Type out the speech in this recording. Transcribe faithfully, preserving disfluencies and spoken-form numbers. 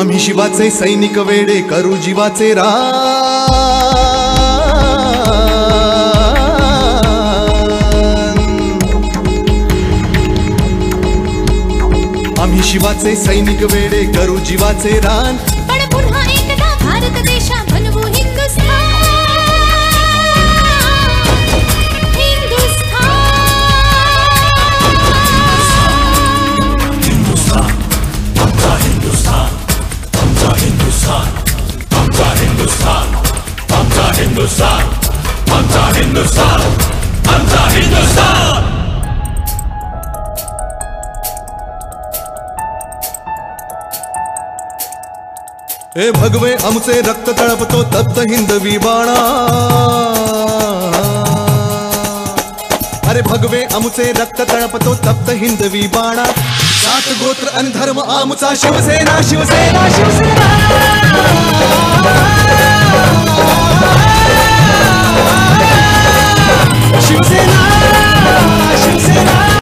आम्ही शिवाचे सैनिक वेडे करू जीवाचे रान। आम्ही शिवाचे सैनिक वेडे करू जीवाचे रान। पण पुन्हा एकदा भारत देशा बनवू हिंदुस्थान। हिंदुस्तान, आमचा हिंदुस्तान, आमचा हिंदुस्तान। हे भगवे आमचे रक्त तळपतो तप्त हिंदवी बाणा। अरे भगवे आमचे रक्त तळपतो तप्त हिंदवी बाणा। सात गोत्र आणि धर्म आमचा शिवसेना शिवसेना शिवसेना।